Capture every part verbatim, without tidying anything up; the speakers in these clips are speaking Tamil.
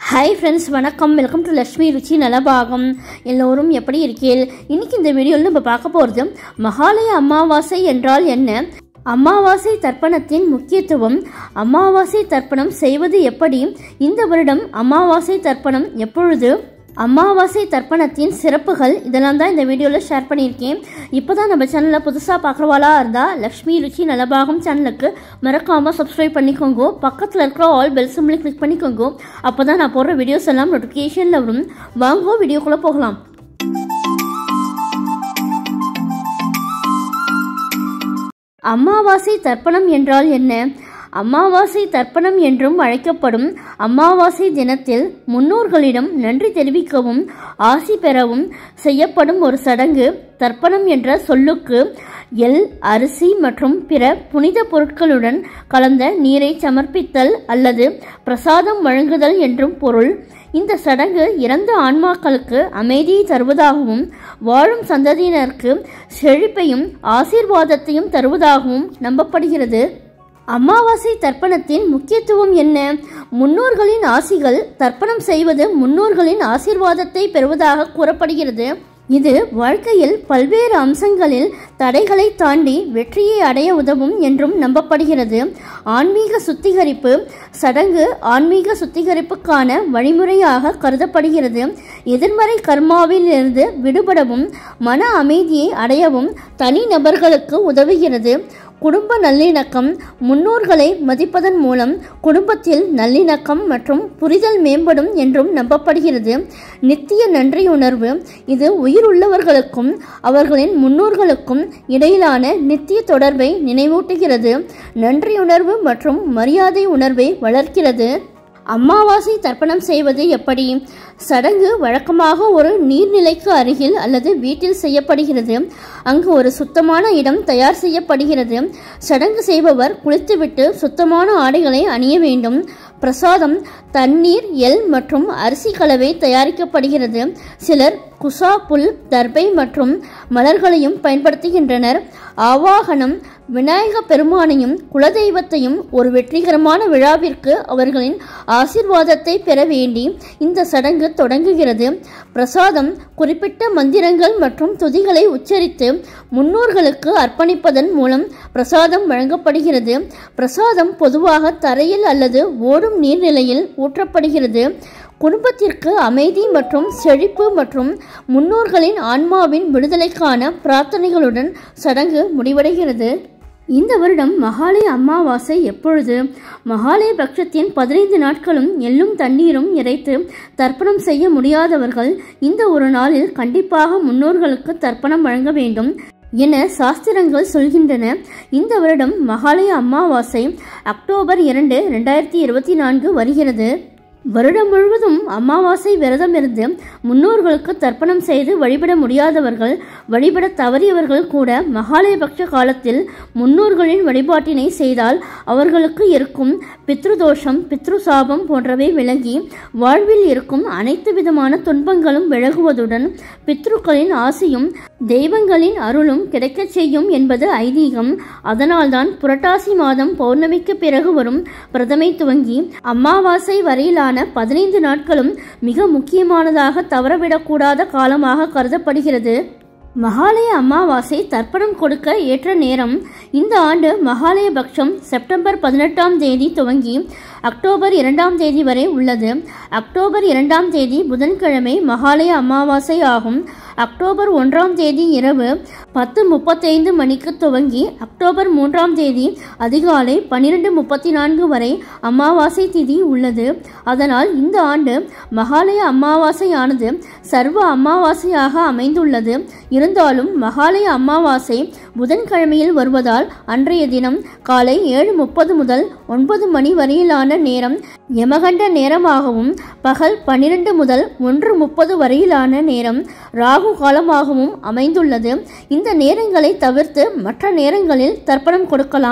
ஹாய் ஃப்ரெண்ட்ஸ், வணக்கம். Welcome to Lakshmi Ruchi Nalabagam. எல்லோரும் எப்படி இருக்கீர்கள்? இன்னைக்கு இந்த வீடியோவில் நம்ம பார்க்க போகிறது மகாலய அமாவாசை என்றால் என்ன, அமாவாசை தர்ப்பணத்தின் முக்கியத்துவம், அமாவாசை தர்ப்பணம் செய்வது எப்படி, இந்த வருடம் அமாவாசை தர்ப்பணம் எப்பொழுது, அமாவாசை தர்ப்பணத்தின் சிறப்புகள், இதெல்லாம் தான் இந்த வீடியோவில் ஷேர் பண்ணியிருக்கேன். இப்போ தான் நம்ம சேனலில் புதுசாக பார்க்குறவாளா இருந்தால் லக்ஷ்மி ருச்சி நலபாகம் சேனலுக்கு மறக்காமல் சப்ஸ்கிரைப் பண்ணிக்கோங்க. பக்கத்தில் இருக்கிற ஆல் பெல் சிம்பிளை கிளிக் பண்ணிக்கோங்க. அப்போ தான் நான் போடுற வீடியோஸ் எல்லாம் நோட்டிஃபிகேஷனில் வரும். வாங்க வீடியோக்குள்ளே போகலாம். அமாவாசை தர்ப்பணம் என்றால் என்ன? அமாவாசை தர்ப்பணம் என்றும் அழைக்கப்படும் அமாவாசை தினத்தில் முன்னோர்களிடம் நன்றி தெரிவிக்கவும் ஆசி பெறவும் செய்யப்படும் ஒரு சடங்கு. தர்ப்பணம் என்ற சொல்லுக்கு எள், அரிசி மற்றும் பிற புனித பொருட்களுடன் கலந்த நீரை சமர்ப்பித்தல் அல்லது பிரசாதம் வழங்குதல் என்றும் பொருள். இந்த சடங்கு இறந்த ஆன்மாக்களுக்கு அமைதியை தருவதாகவும் வாழும் சந்ததியினருக்கு செழிப்பையும் ஆசீர்வாதத்தையும் தருவதாகவும் நம்பப்படுகிறது. அமாவாசை தர்ப்பணத்தின் முக்கியத்துவம் என்ன? முன்னோர்களின் ஆசிகள். தர்ப்பணம் செய்வது முன்னோர்களின் ஆசீர்வாதத்தை பெறுவதாக கூறப்படுகிறது. இது வாழ்க்கையில் பல்வேறு அம்சங்களில் தடைகளை தாண்டி வெற்றியை அடைய உதவும் என்றும் நம்பப்படுகிறது. ஆன்மீக சுத்திகரிப்பு சடங்கு ஆன்மீக சுத்திகரிப்புக்கான வழிமுறையாக கருதப்படுகிறது. எதிர்மறை கர்மாவில் இருந்து விடுபடவும் மன அமைதியை அடையவும் தனி நபர்களுக்கு உதவுகிறது. குடும்ப நல்லிணக்கம். முன்னோர்களை மதிப்பதன் மூலம் குடும்பத்தில் நல்லிணக்கம் மற்றும் புரிதல் மேம்படும் என்றும் நம்பப்படுகிறது. நித்திய நன்றியுணர்வு. இது உயிருள்ளவர்களுக்கும் அவர்களின் முன்னோர்களுக்கும் இடையிலான நித்திய தொடர்பை நினைவூட்டுகிறது. நன்றியுணர்வு மற்றும் மரியாதை உணர்வை வளர்க்கிறது. அமாவாசை தர்ப்பணம் செய்வது எப்படி? சடங்கு வழக்கமாக ஒரு நீர்நிலைக்கு அருகில் அல்லது வீட்டில் செய்யப்படுகிறது. அங்கு ஒரு சுத்தமான இடம் தயார் செய்யப்படுகிறது. சடங்கு செய்பவர் குளித்துவிட்டு சுத்தமான ஆடைகளை அணிய வேண்டும். பிரசாதம் தண்ணீர், எள் மற்றும் அரிசி கலவை தயாரிக்கப்படுகிறது. சிலர் குசா, புல், தர்பை மற்றும் மலர்களையும் பயன்படுத்துகின்றனர். ஆவாகனம். விநாயக பெருமானையும் குலதெய்வத்தையும் ஒரு வெற்றிகரமான விழாவிற்கு அவர்களின் ஆசீர்வாதத்தை பெற வேண்டி இந்த சடங்கு தொடங்குகிறது. பிரசாதம் குறிப்பிட்ட மந்திரங்கள் மற்றும் துதிகளை உச்சரித்து முன்னோர்களுக்கு அர்ப்பணிப்பதன் மூலம் பிரசாதம் வழங்கப்படுகிறது. பிரசாதம் பொதுவாக தரையில் அல்லது ஓடும் நீர்நிலையில் ஊற்றப்படுகிறது. குடும்பத்திற்கு அமைதி மற்றும் செழிப்பு மற்றும் முன்னோர்களின் ஆன்மாவின் விடுதலைக்கான பிரார்த்தனைகளுடன் சடங்கு முடிவடைகிறது. இந்த வருடம் மகாலய அமாவாசை எப்பொழுது? மகாலய பட்சத்தின் பதினைந்து நாட்களும் எள்ளும் தண்ணீரும் இறைத்து தர்ப்பணம் செய்ய முடியாதவர்கள் இந்த ஒரு நாளில் கண்டிப்பாக முன்னோர்களுக்கு தர்ப்பணம் வழங்க வேண்டும் என சாஸ்திரங்கள் சொல்கின்றன. இந்த வருடம் மகாலய அமாவாசை அக்டோபர் இரண்டு இரண்டாயிரத்தி இருபத்தி நான்கு வருகிறது. வருடம் முழுவதும் அமாவாசை விரதம் இருந்து முன்னோர்களுக்கு தர்ப்பணம் செய்து வழிபட முடியாதவர்கள், வழிபட தவறியவர்கள் கூட மகாலயபக்ஷ காலத்தில் முன்னோர்களின் வழிபாட்டினை செய்தால் அவர்களுக்கு இருக்கும் பித்ருதோஷம், பித்ருசாபம் போன்றவை விலகி வாழ்வில் இருக்கும் அனைத்து விதமான துன்பங்களும் விலகுவதுடன் பித்ருக்களின் ஆசையும் தெய்வங்களின் அருளும் கிடைக்கச் செய்யும் என்பது ஐதீகம். அதனால்தான் புரட்டாசி மாதம் பௌர்ணமிக்கு பிறகு வரும் பிரதமை துவங்கி அமாவாசை வரையிலான பதினைந்து நாட்களும் மிக முக்கியமானதாக தவறவிடக்கூடாத காலமாக கருதப்படுகிறது. மகாலய அமாவாசை தர்ப்பணம் கொடுக்க ஏற்ற நேரம். இந்த ஆண்டு மகாலய பட்சம் செப்டம்பர் பதினெட்டாம் தேதி துவங்கி அக்டோபர் இரண்டாம் தேதி வரை உள்ளது. அக்டோபர் இரண்டாம் தேதி புதன்கிழமை மகாலய அமாவாசை ஆகும். அக்டோபர் ஒன்றாம் தேதி இரவு பத்து முப்பத்தைந்து மணிக்கு துவங்கி அக்டோபர் மூன்றாம் தேதி அதிகாலை பன்னிரெண்டு முப்பத்தி நான்கு வரை அமாவாசை திதி உள்ளது. அதனால் இந்த ஆண்டு மகாலய அமாவாசையானது சர்வ அமாவாசையாக அமைந்துள்ளது. இருந்தாலும் மகாலய அமாவாசை புதன்கிழமையில் வருவதால் அன்றைய தினம் காலை ஏழு முப்பது முதல் ஒன்பது மணி வரையிலான நேரம் யமகண்ட நேரமாகவும் பகல் பன்னிரண்டு முதல் ஒன்று முப்பது வரையிலான நேரம் ராகு காலமாகவும் அமைந்துள்ளது. இந்த நேரங்களை தவிர்த்து மற்ற நேரங்களில் தர்ப்பணம் கொடுக்கலாம்.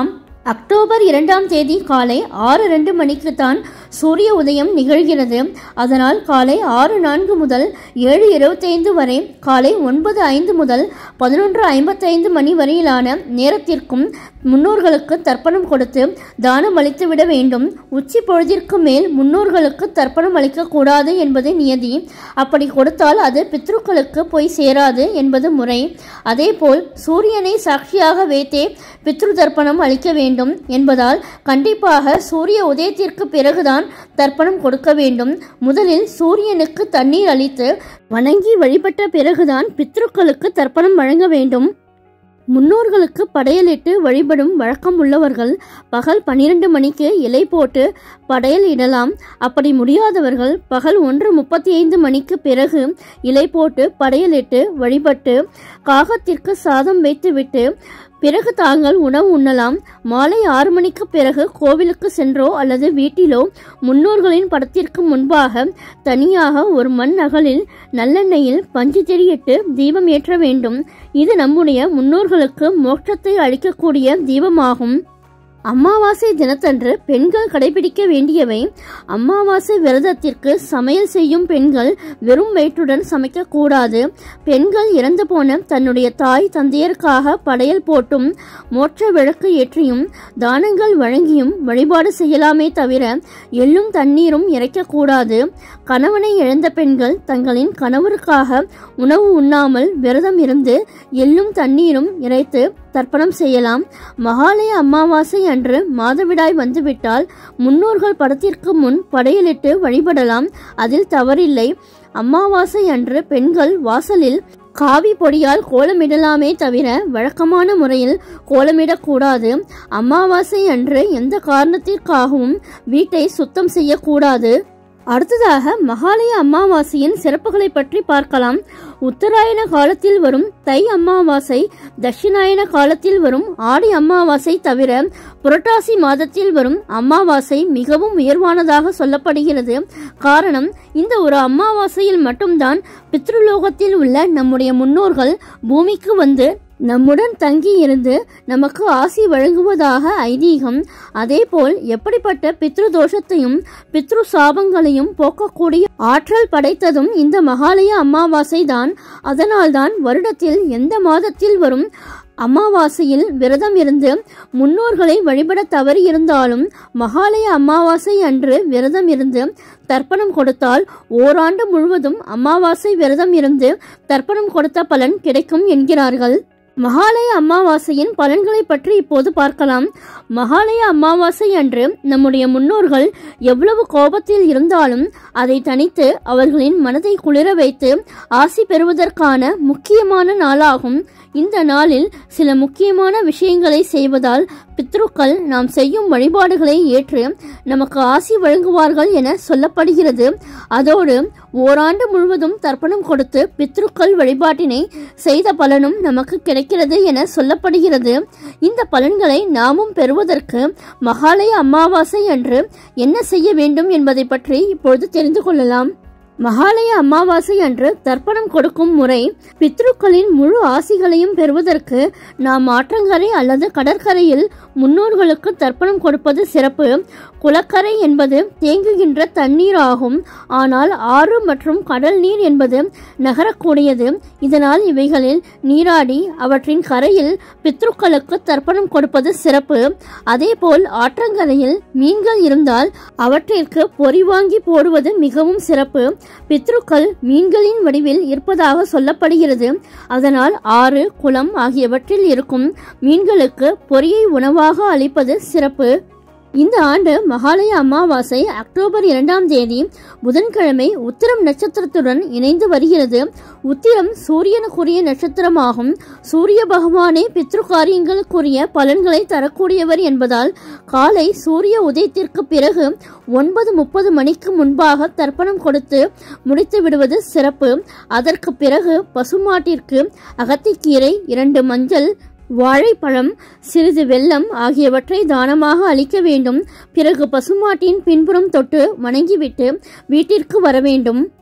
அக்டோபர் இரண்டாம் தேதி காலை ஆறு ரெண்டு மணிக்கு தான் சூரிய உதயம் நிகழ்கிறது. அதனால் காலை ஆறு நான்கு முதல் ஏழு இருபத்தைந்து வரை, காலை ஒன்பது ஐந்து முதல் பதினொன்று ஐம்பத்தைந்து மணி வரையிலான நேரத்திற்கும் முன்னோர்களுக்கு தர்ப்பணம் கொடுத்து தானம் அளித்து விட வேண்டும். உச்சி பொழுதிற்கு மேல் முன்னோர்களுக்கு தர்ப்பணம் அளிக்கக்கூடாது என்பது நியதி. அப்படி கொடுத்தால் அது பித்ருக்களுக்கு போய் சேராது என்பது முறை. அதேபோல் சூரியனை சாட்சியாக வைத்தே பித்ரு தர்ப்பணம் அளிக்க வேண்டும் என்பதால் கண்டிப்பாக சூரிய உதயத்திற்கு பிறகுதான் தர்ப்பணம் கொடுக்க வேண்டும். முதலில் சூரியனுக்கு தண்ணீர் அளித்து வணங்கி வழிபட்ட பிறகுதான் பித்ருக்களுக்கு தர்ப்பணம் வழங்க வேண்டும். முன்னோர்களுக்கு படையலிட்டு வழிபடும் வழக்கம் உள்ளவர்கள் பகல் பன்னிரண்டு மணிக்கு இலை போட்டு படையல் இடலாம். அப்படி முடியாதவர்கள் பகல் ஒன்று முப்பத்தி ஐந்து மணிக்கு பிறகு இலை போட்டு படையலிட்டு வழிபட்டு காகத்திற்கு சாதம் வைத்துவிட்டு பிறகு தாங்கள் உணவு உண்ணலாம். மாலை ஆறு மணிக்கு பிறகு கோவிலுக்கு சென்றோ அல்லது வீட்டிலோ முன்னோர்களின் படத்திற்கு முன்பாக தனியாக ஒரு மண் அகலில் நல்லெண்ணெயில் பஞ்சு திரியிட்டு தீபம் ஏற்ற வேண்டும். இது நம்முடைய முன்னோர்களுக்கு மோட்சத்தை அளிக்கக்கூடிய தீபமாகும். அமாவாசை தினத்தன்று பெண்கள் கடைபிடிக்க வேண்டியவை: அமாவாசை விரதத்திற்கு சமையல் செய்யும் பெண்கள் வெறும் வயிற்றுடன் சமைக்கக்கூடாது. பெண்கள் இறந்து போன தன்னுடைய தாய் தந்தையருக்காக படையல் போட்டும் மோட்ச விளக்கு ஏற்றியும் தானங்கள் வழங்கியும் வழிபாடு செய்யலாமே தவிர எள்ளும் தண்ணீரும் இறைக்கக்கூடாது. கணவனை இழந்த பெண்கள் தங்களின் கணவருக்காக உணவு உண்ணாமல் விரதம் இருந்து எள்ளும் தண்ணீரும் இறைத்து தர்ப்பணம் செய்யலாம். மகாலய அமாவாசை அன்று மாதவிடாய் வந்துவிட்டால் முன்னோர்கள் படத்திற்கு முன் படையலிட்டு வழிபடலாம். அதில் தவறில்லை. அமாவாசை அன்று பெண்கள் வாசலில் காவி பொடியால் கோலமிடலாமே தவிர வழக்கமான முறையில் கோலமிடக்கூடாது. அமாவாசை அன்று எந்த காரணத்திற்காகவும் வீட்டை சுத்தம் செய்யக்கூடாது. அடுத்ததாக மகாலய அமாவாசையின் சிறப்புகளை பற்றி பார்க்கலாம். உத்தராயண காலத்தில் வரும் தை அமாவாசை, தட்சிணாயன காலத்தில் வரும் ஆடி அமாவாசை தவிர புரட்டாசி மாதத்தில் வரும் அமாவாசை மிகவும் உயர்வானதாக சொல்லப்படுகிறது. காரணம், இந்த ஒரு அமாவாசையில் மட்டும்தான் பித்ருலோகத்தில் உள்ள நம்முடைய முன்னோர்கள் பூமிக்கு வந்து நம்முடன் தங்கி இருந்து நமக்கு ஆசி வழங்குவதாக ஐதீகம். அதேபோல் எப்படிப்பட்ட பித்ரு தோஷத்தையும் பித்ரு சாபங்களையும் போக்கக்கூடிய ஆற்றல் படைத்ததும் இந்த மகாலய அமாவாசை தான். அதனால்தான் வருடத்தில் எந்த மாதத்தில் வரும் அமாவாசையில் விரதம் இருந்து முன்னோர்களை வழிபட தவறி இருந்தாலும் மகாலய அமாவாசை அன்று விரதம் இருந்து தர்ப்பணம் கொடுத்தால் ஓராண்டு முழுவதும் அமாவாசை விரதம் இருந்து தர்ப்பணம் கொடுத்த பலன் கிடைக்கும் என்கிறார்கள். மகாலய அமாவாசையின் பலன்களை பற்றி இப்போது பார்க்கலாம். மகாலய அமாவாசை அன்று நம்முடைய முன்னோர்கள் எவ்வளவு கோபத்தில் இருந்தாலும் அதை தணித்து அவர்களின் மனதை குளிர வைத்து ஆசி பெறுவதற்கான முக்கியமான நாளாகும். இந்த நாளில் சில முக்கியமான விஷயங்களை செய்வதால் பித்ருக்கள் நாம் செய்யும் வழிபாடுகளை ஏற்று நமக்கு ஆசி வழங்குவார்கள் என சொல்லப்படுகிறது. அதோடு ஓராண்டு முழுவதும் தர்ப்பணம் கொடுத்து பித்ருக்கள் வழிபாட்டினை செய்த பலனும் நமக்கு கிடைக்கிறது என சொல்லப்படுகிறது. இந்த பலன்களை நாமும் பெறுவதற்கு மகாலய அமாவாசை அன்று என்ன செய்ய வேண்டும் என்பதை பற்றி இப்பொழுது தெரிந்து கொள்ளலாம். மகாலய அமாவாசை அன்று தர்ப்பணம் கொடுக்கும் முறை: பித்ருக்களின் முழு ஆசிகளையும் பெறுவதற்கு நாம் ஆற்றங்கரை அல்லது கடற்கரையில் முன்னோர்களுக்கு தர்ப்பணம் கொடுப்பது சிறப்பு. குளக்கரை என்பது தேங்குகின்ற தண்ணீர் ஆகும். ஆனால் ஆறு மற்றும் கடல் நீர் என்பது நகரக்கூடியது. இதனால் இவைகளில் நீராடி அவற்றின் கரையில் பித்ருக்களுக்கு தர்ப்பணம் கொடுப்பது சிறப்பு. அதேபோல் ஆற்றங்கரையில் மீன்கள் இருந்தால் அவற்றிற்கு பொறி வாங்கி போடுவது மிகவும் சிறப்பு. பித்ருக்கள் மீன்களின் வடிவில் இருப்பதாக சொல்லப்படுகிறது. அதனால் ஆறு, குளம் ஆகியவற்றில் இருக்கும் மீன்களுக்கு பொரியை உணவாக அளிப்பது சிறப்பு. இந்த ஆண்டு மகாலய அமாவாசை அக்டோபர் இரண்டாம் தேதி புதன்கிழமை உத்திரம் நட்சத்திரத்துடன் இணைந்து வருகிறது. உத்திரம் சூரியனுக்குரிய நட்சத்திரமாகும். சூரிய பகவானே பித்ரு காரியங்களுக்குரிய பலன்களை தரக்கூடியவர் என்பதால் காலை சூரிய உதயத்திற்கு பிறகு ஒன்பது முப்பது மணிக்கு முன்பாக தர்ப்பணம் கொடுத்து முடித்து விடுவது சிறப்பு. அதற்கு பிறகு பசுமாட்டிற்கு அகத்திக்கீரை, இரண்டு மஞ்சள், வாழைப்பழம், சிறிது வெல்லம் ஆகியவற்றை தானமாக அளிக்க வேண்டும். பிறகு பசுமாட்டின் பின்புறம் தொட்டு வணங்கிவிட்டு வீட்டிற்கு வர வேண்டும்.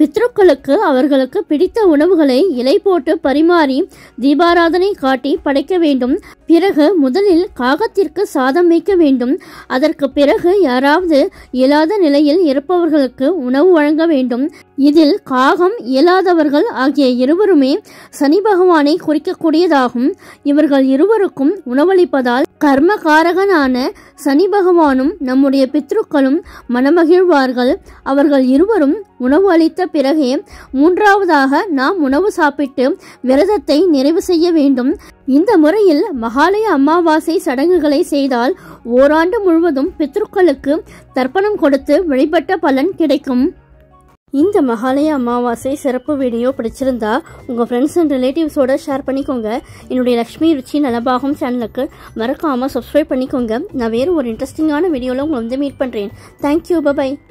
பித்ருக்களுக்கு அவர்களுக்கு பிடித்த உணவுகளை இலை போட்டு பரிமாறி தீபாராதனை காட்டி படைக்க வேண்டும். பிறகு முதலில் காகத்திற்கு சாதம் வைக்க வேண்டும். அதற்கு பிறகு யாராவது இயலாத நிலையில் இருப்பவர்களுக்கு உணவு வழங்க வேண்டும். இதில் காகம் இயலாதவர்கள் ஆகிய இருவருமே சனி பகவானை குறிக்கக்கூடியதாகும். இவர்கள் இருவருக்கும் உணவளிப்பதால் கர்மகாரகனான சனி பகவானும் நம்முடைய பித்ருக்களும் மனமகிழ்வார்கள். அவர்கள் இருவரும் உணவு அளித்த பிறகே மூன்றாவதாக நாம் உணவு சாப்பிட்டு விரதத்தை நிறைவு செய்ய வேண்டும். இந்த முறையில் மகாலய அமாவாசை சடங்குகளை செய்தால் ஓராண்டு முழுவதும் பித்ருக்களுக்கு தர்ப்பணம் கொடுத்து வழிபட்ட பலன் கிடைக்கும். இந்த மகாலய அமாவாசை சிறப்பு வீடியோ பிடிச்சிருந்தா உங்கள் ஃப்ரெண்ட்ஸ் அண்ட் ரிலேட்டிவ்ஸோட ஷேர் பண்ணிக்கோங்க. என்னுடைய லக்ஷ்மி ருச்சி நலபாகம் சேனலுக்கு மறக்காமல் சப்ஸ்கிரைப் பண்ணிக்கோங்க. நான் வேறு ஒரு இன்ட்ரெஸ்டிங்கான வீடியோவில் உங்களை வந்து மீட் பண்ணுறேன். Thank you, by.